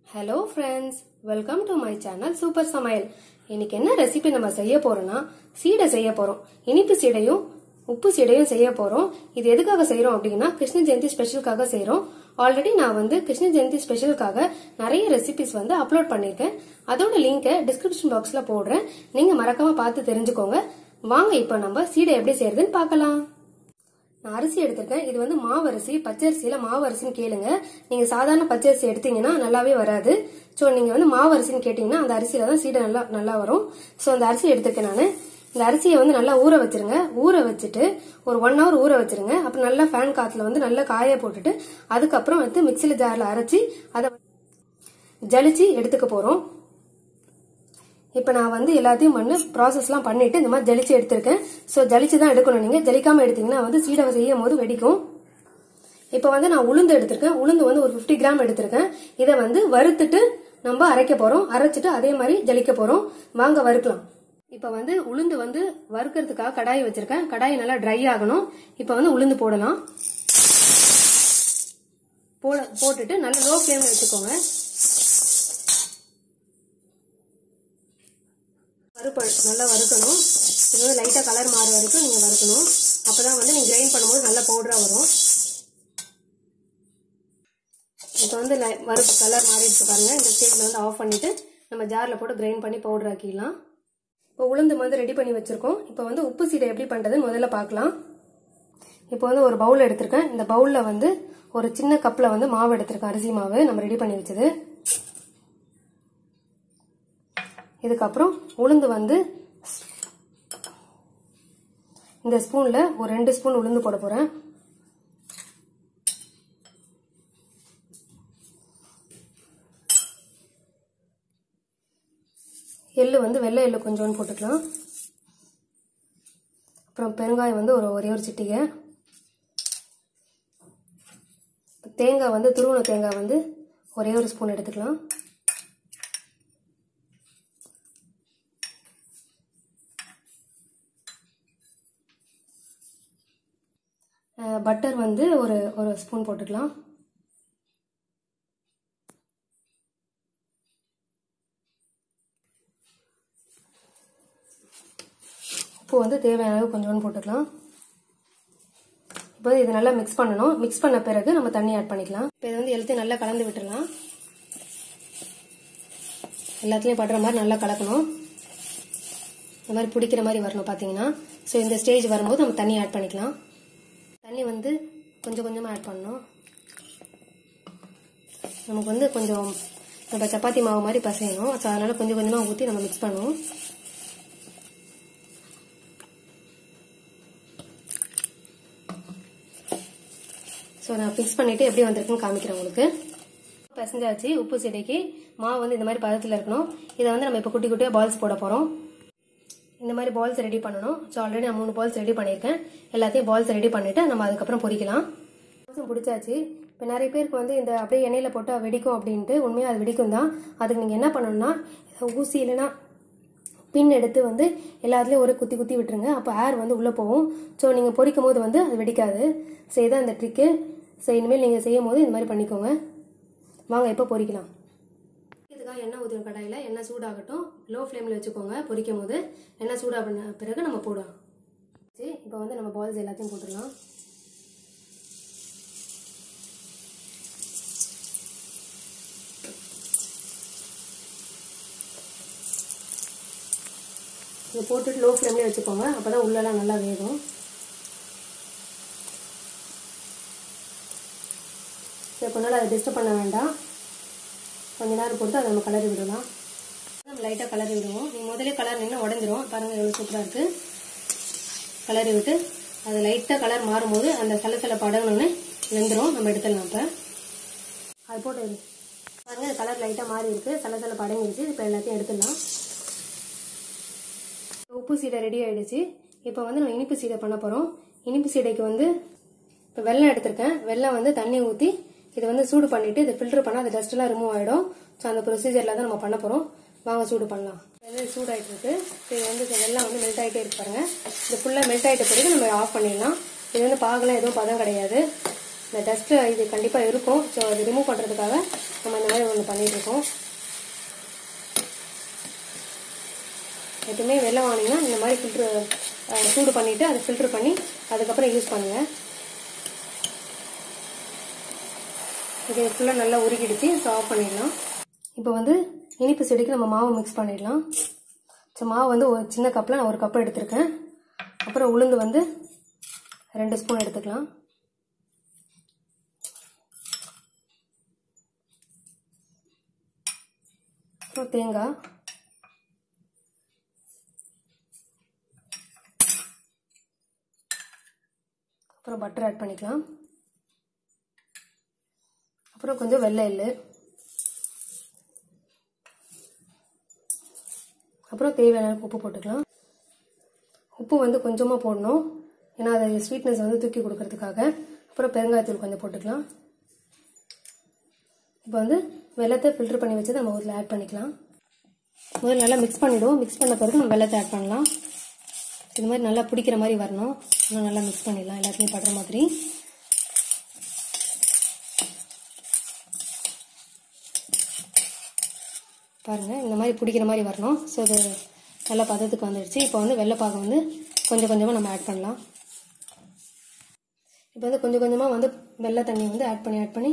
Hello friends, welcome to my channel Super Samaiyal. இன்னைக்கு என்ன recipe நம்ம செய்ய போறோம்னா சீடை செய்ய போறோம். இனிப்பு சீடையும் உப்பு சீடையும் செய்ய போறோம். இது எதுக்காக செய்றோம் அப்படினா கிருஷ்ண ஜெயந்தி ஸ்பெஷலுக்காக செய்றோம். ஆல்ரெடி நான் கிருஷ்ண ஜெயந்தி ஸ்பெஷலுக்காக நிறைய ரெசிபிஸ் அப்லோட் பண்ணிருக்கேன். அதோட லிங்கை டிஸ்கிரிப்ஷன் பாக்ஸ்ல போடுறேன். நீங்க மறக்காம பார்த்து தெரிஞ்சுக்கோங்க. வாங்க இப்போ நம்ம சீடை எப்படி செய்யறதுன்னு பார்க்கலாம். நான் அரிசி எடுத்திருக்கேன். இது மாவரிசி, பச்சரிசியில மாவரிசின்னு கேளுங்க. நீங்க சாதாரண பச்சரிசி எடுத்தீங்கன்னா நல்லாவே வராது. சோ நீங்க மாவரிசின்னு கேட்டீங்கன்னா அந்த அரிசியில தான் சீடை நல்லா வரும். சோ அந்த அரிசி எடுத்திருக்கேன் நானு. இந்த அரிசியை நல்லா ஊற வச்சிருங்க. ஊற வச்சுட்டு ஒரு 1 hour ஊற வச்சிருங்க. அப்புறம் நல்லா ஃபேன் காத்துல நல்லா காய போட்டுட்டு அதுக்கப்புறம் மிக்சில ஜார்ல அரைச்சி அதை ஜலிச்சு எடுத்துக்க போறோம். இப்ப நான் எல்லாத்தையும் ப்ராசஸ்லாம் பண்ணிட்டு இந்த மாதிரி ஜலிச்சு எடுத்திருக்கேன். சோ ஜலிச்சு தான் எடுக்கணும். நீங்க ஜலிக்காம எடுத்தீங்கன்னா சீடை செய்யும் போது வெடிக்கும். இப்ப நான் உளுந்து எடுத்திருக்கேன். உளுந்து ஒரு 50 கிராம் எடுத்திருக்கேன். இதை வறுத்துட்டு நம்ம அரைக்க போறோம். அரைச்சிட்டு அதே மாதிரி ஜலிக்க போறோம். வாங்க வறுக்கலாம். இப்ப உளுந்து வறுக்கிறதுக்காக கடாய் வச்சிருக்கேன். கடாய் நல்லா ட்ரை ஆகணும். இப்ப உளுந்து போடலாம். போட்டுட்டு நல்லா லோ ஃபிளேம்ல வச்சுக்கோங்க. நல்லா வறுக்கணும். இது லைட்டா கலர் மாற வரைக்கும் நீங்க வறுக்கணும். அப்பதான் நீங்க கிரைண்ட் பண்ணும்போது நல்ல பவுடரா வரும். இப்ப கலர் மாறிடுச்சு பாருங்க. இந்த ஸ்டேஜ்ல ஆஃப் பண்ணிட்டு நம்ம ஜார்ல போட்டு கிரைண்ட் பண்ணி பவுடர் ஆக்கிடலாம். இப்போ உளுந்து ரெடி பண்ணி வச்சிருக்கோம். இப்போ உப்பு சீடை எப்படி பண்றதுன்னு முதல்ல பார்க்கலாம். இப்போ ஒரு பவுல் எடுத்திருக்கேன். இந்த பவுல்ல ஒரு சின்ன கப்ல மாவு எடுத்திருக்கேன். அரிசி மாவு நம்ம ரெடி பண்ணி வச்சது. இதுக்கப்புறம் உளுந்து இந்த ஸ்பூன்ல ஒரு 2 ஸ்பூன் உளுந்து போட போறேன். எள்ளு வெள்ளை எள்ளு கொஞ்சோன்னு போட்டுக்கலாம். அப்புறம் பெருங்காயம் ஒரே ஒரு சிட்டிகை. தேங்காய் துருவன தேங்காய் ஒரே ஒரு ஸ்பூன் எடுத்துக்கலாம். பட்டர் ஒரு ஸ்பூன் போட்டுக்கலாம். உப்பு தேவையான அளவு கொஞ்சோண்டு போட்டுக்கலாம். இப்போ இது நல்லா மிக்ஸ் பண்ணணும். மிக்ஸ் பண்ண பிறகு நம்ம தண்ணி ஆட் பண்ணிக்கலாம். இப்போ இது எல்லாத்தையும் நல்லா கலந்து விட்டுடலாம். எல்லாத்துலயும் படுற மாதிரி நல்லா கலக்கணும். இந்த மாதிரி பிடிக்கிற மாதிரி வரணும் பாத்தீங்கன்னா. ஸோ இந்த ஸ்டேஜ் வரும்போது நம்ம தண்ணி ஆட் பண்ணிக்கலாம். தண்ணி கொஞ்சம் கொஞ்சமா ஆட் பண்ணணும். நமக்கு கொஞ்சம் நம்ம சப்பாத்தி மாவு மாதிரி பசையணும். ஸோ அதனால கொஞ்சம் கொஞ்சமா ஊற்றி நம்ம மிக்ஸ் பண்ணுவோம். ஸோ நான் மிக்ஸ் பண்ணிட்டு எப்படி வந்திருக்குன்னு காமிக்கிறேன் உங்களுக்கு. பசஞ்சாச்சு. உப்பு சீடைக்கு மாவு இந்த மாதிரி பதத்தில் இருக்கணும். இதை நம்ம இப்போ குட்டி குட்டியாக பால்ஸ் போட போறோம். இந்த மாதிரி பால்ஸ் ரெடி பண்ணணும். ஸோ ஆல்ரெடி நான் 3 பால்ஸ் ரெடி பண்ணியிருக்கேன். எல்லாத்தையும் பால்ஸ் ரெடி பண்ணிட்டு நம்ம அதுக்கப்புறம் பொரிக்கலாம். பிடிச்சாச்சு. இப்போ நிறைய பேருக்கு இந்த அப்படியே எண்ணெயில போட்டா வெடிக்கும் அப்படின்ட்டு. உண்மையாக அது வெடிக்கும் தான். அதுக்கு நீங்க என்ன பண்ணணும்னா ஊசி இல்லைன்னா பின் எடுத்து எல்லாத்துலயும் ஒரு குத்தி குத்தி விட்டுருங்க. அப்போ ஏர் உள்ள போகும். ஸோ நீங்க பொரிக்கும் போது அது வெடிக்காது. ஸோ இதான் அந்த ட்ரிக்கு. ஸோ இனிமேல் நீங்க செய்யும் போது இந்த மாதிரி பண்ணிக்கோங்க. வாங்க இப்போ பொரிக்கலாம். எண்ணெய் ஊற்றும் கடாயில எண்ணெய் சூடாகட்டும். லோ ஃப்ளேம்ல வச்சுக்கோங்க. பொரிக்கும் போது எண்ணெய் சூடா பண்ண பிறகு நம்ம போடலாம். இப்போ நம்ம பால்ஸ் எல்லாத்தையும் போட்டுடலாம். இதை போட்டுட்டு லோ ஃப்ளேம்ல வச்சுக்கோங்க. அப்பதான் உள்ளெல்லாம் நல்லா வேகும். கொஞ்ச நாள் அதை டிஸ்டர்ப் பண்ண வேண்டாம். கொஞ்ச நேரம் பொறுத்து அதை நம்ம கலரி விடலாம். நம்ம லைட்டாக கலரி விடுவோம். நீங்கள் முதலே கலர்னீங்கன்னா உடஞ்சிரும். பாருங்க எவ்வளோ சூப்பராக இருக்கு. கலரி விட்டு அது லைட்டாக கலர் மாறும்போது அந்த சலசல படங்கணுன்னு வெந்துடும். நம்ம எடுத்துடலாம். இப்போ அது போட்டு பாருங்க கலர் லைட்டாக மாறி இருக்கு. சலசல படங்கிடுச்சு. இப்போ எல்லாத்தையும் எடுத்துடலாம். உப்பு சீடை ரெடி ஆயிடுச்சு. இப்போ நம்ம இனிப்பு சீடை பண்ண போறோம். இனிப்பு சீடைக்கு இப்போ வெல்லம் எடுத்திருக்கேன். வெல்லம் தண்ணி ஊற்றி இதை சூடு பண்ணிட்டு இதை ஃபில்டர் பண்ணா அந்த டஸ்ட் எல்லாம் ரிமூவ் ஆயிடும். ஸோ அந்த ப்ரொசீஜர்ல தான் நம்ம பண்ண போறோம். வாங்க சூடு பண்ணலாம். சூடாயிட்டு இருக்கு. இது வெல்லம் மெல்ட் ஆகிட்டே இருக்கு பாருங்க. இது ஃபுல்லா மெல்ட் ஆயிட்ட பிறகு நம்ம ஆஃப் பண்ணிடலாம். இது பாகலாம் எதுவும் பதம் கிடையாது. இந்த டஸ்ட் இது கண்டிப்பாக இருக்கும். ஸோ அது ரிமூவ் பண்ணுறதுக்காக நம்ம இந்த மாதிரி ஒன்று பண்ணிட்டு இருக்கோம். எப்பவுமே வெள்ளம் வாங்கினீங்கன்னா இந்த மாதிரி சூடு பண்ணிவிட்டு அதை ஃபில்டர் பண்ணி அதுக்கப்புறம் யூஸ் பண்ணுங்கள். இது ஃபுல்லாக நல்லா உருகிடுச்சு. ஸோ ஆஃப் பண்ணிடலாம். இப்போ வந்து இனிப்பு செடிக்கு நம்ம மாவு மிக்ஸ் பண்ணிடலாம். ஸோ மாவு வந்து ஒரு சின்ன கப்பில் நான் 1 கப் எடுத்திருக்கேன். அப்புறம் உளுந்து வந்து 2 ஸ்பூன் எடுத்துக்கலாம். அப்புறம் தேங்காய், அப்புறம் பட்டர் ஆட் பண்ணிக்கலாம். அப்புறம் கொஞ்சம் வெள்ளை எள்ளு, அப்புறம் தேவையான உப்பு போட்டுக்கலாம். உப்பு வந்து கொஞ்சமாக போடணும், ஏன்னா அது ஸ்வீட்னஸ் வந்து தூக்கி கொடுக்கறதுக்காக. அப்புறம் பெருங்காயத்தூள் கொஞ்சம் போட்டுக்கலாம். இப்போ வந்து வெள்ளத்தை ஃபில்டர் பண்ணி வச்சு நம்ம இதில் ஆட் பண்ணிக்கலாம். முதல்ல நல்லா மிக்ஸ் பண்ணிவிடுவோம். மிக்ஸ் பண்ண பிறகு நம்ம வெள்ளத்தை ஆட் பண்ணலாம். இது மாதிரி நல்லா பிடிக்கிற மாதிரி வரணும். இன்னும் நல்லா மிக்ஸ் பண்ணிடலாம், எல்லாத்தையும் படுற மாதிரி. பாருங்கள், இந்த மாதிரி பிடிக்கிற மாதிரி வரணும். ஸோ இது நல்லா பதத்துக்கு வந்துடுச்சு. இப்போ வந்து வெள்ளைப்பாகம் வந்து கொஞ்சம் கொஞ்சமாக நம்ம ஆட் பண்ணலாம். இப்போ வந்து கொஞ்சம் கொஞ்சமாக வந்து வெள்ளை தண்ணி வந்து ஆட் பண்ணி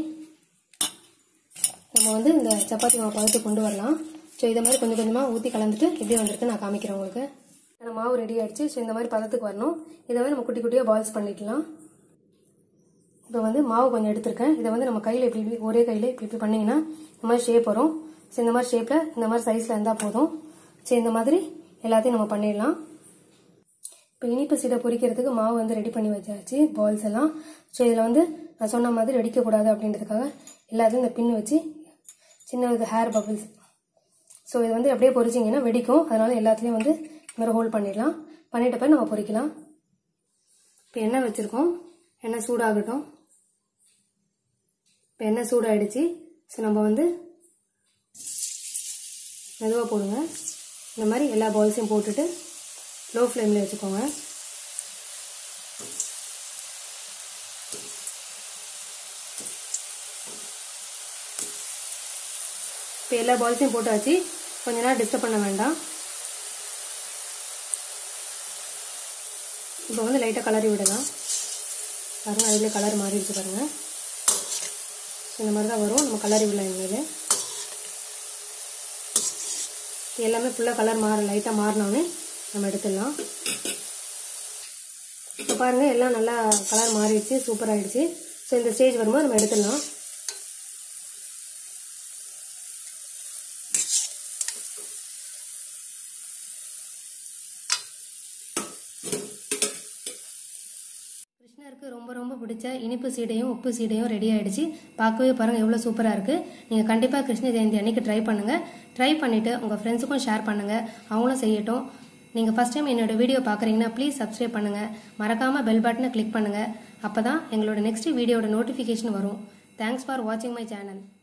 நம்ம வந்து இந்த சப்பாத்தி மாவு பதத்துக்கு கொண்டு வரலாம். ஸோ இதை மாதிரி கொஞ்சம் கொஞ்சமாக ஊற்றி கலந்துட்டு எப்படி வந்திருக்கு நான் காமிக்கிறேன் உங்களுக்கு. அந்த மாவு ரெடி ஆகிடுச்சு. ஸோ இந்த மாதிரி பதத்துக்கு வரணும். இதை வந்து நம்ம குட்டி குட்டியாக பால்ஸ் பண்ணிக்கலாம். இப்போ வந்து மாவு கொஞ்சம் எடுத்திருக்கேன். இதை வந்து நம்ம கையில் இப்படி ஒரே கையில் இப்படி பண்ணிங்கன்னா இந்த மாதிரி ஷேப் வரும். ஸோ இந்த மாதிரி ஷேப்பில் இந்த மாதிரி சைஸில் இருந்தால் போதும். ஸோ இந்த மாதிரி எல்லாத்தையும் நம்ம பண்ணிடலாம். இப்போ இனிப்பு சீடை பொரிக்கிறதுக்கு மாவு வந்து ரெடி பண்ணி வச்சாச்சு, பால்ஸ் எல்லாம். ஸோ இதில் வந்து நான் சொன்ன மாதிரி வெடிக்கக்கூடாது அப்படின்றதுக்காக எல்லாத்தையும் இந்த பின் வச்சு சின்ன இது ஹேர் பபிள்ஸ். ஸோ இது வந்து அப்படியே பொரிச்சிங்கன்னா வெடிக்கும். அதனால எல்லாத்துலேயும் வந்து இந்த மாதிரி ஹோல்ட் பண்ணிடலாம். பண்ணிட்ட பிறகு நம்ம பொரிக்கலாம். இப்போ எண்ணெய் வச்சுருக்கோம். எண்ணெய் சூடாகட்டும். இப்போ எண்ணெய் சூடாகிடுச்சு. ஸோ நம்ம வந்து மெதுவாக போடுங்க. இந்த மாதிரி எல்லா பால்ஸையும் போட்டுட்டு லோ ஃப்ளேமில் வச்சுக்கோங்க. இப்போ எல்லா பால்ஸையும் போட்டாச்சு. கொஞ்ச நேரம் டிஸ்டர்ப் பண்ண வேண்டாம். இப்போ வந்து லைட்டாக கலரி விடலாம். பாருங்கள், அதிலே கலர் மாறிடுச்சு பாருங்கள். இந்த மாதிரி தான் வரும். நம்ம கலரி விடலாம். இனிமேல் எல்லாமே ஃபுல்லாக கலர் லைட்டாக மாறினோடனே நம்ம எடுத்துடலாம். இப்போ பாருங்கள், எல்லாம் நல்லா கலர் மாறிடுச்சு, சூப்பராகிடுச்சு. ஸோ இந்த ஸ்டேஜ் வரும்போது நம்ம எடுத்துடலாம். கிருஷ்ணருக்கு ரொம்ப ரொம்ப பிடிச்ச இனிப்பு சீடையும் உப்பு சீடையும் ரெடி ஆகிடுச்சு. பார்க்கவே பாருங்கள் எவ்வளோ சூப்பராக இருக்குது. நீங்கள் கண்டிப்பாக கிருஷ்ண ஜெயந்தி அன்றைக்கி ட்ரை பண்ணுங்கள். ட்ரை பண்ணிவிட்டு உங்கள் ஃப்ரெண்ட்ஸுக்கும் ஷேர் பண்ணுங்கள், அவங்களும் செய்யட்டும். நீங்கள் ஃபஸ்ட் டைம் என்னோட வீடியோ பார்க்குறீங்கன்னா ப்ளீஸ் சப்ஸ்கிரைப் பண்ணுங்கள். மறக்காமல் பெல் பட்டனை கிளிக் பண்ணுங்கள். அப்போ தான் எங்களோட நெக்ஸ்ட் வீடியோட நோட்டிஃபிகேஷன் வரும். தேங்க்ஸ் ஃபார் வாட்சிங் மை சேனல்.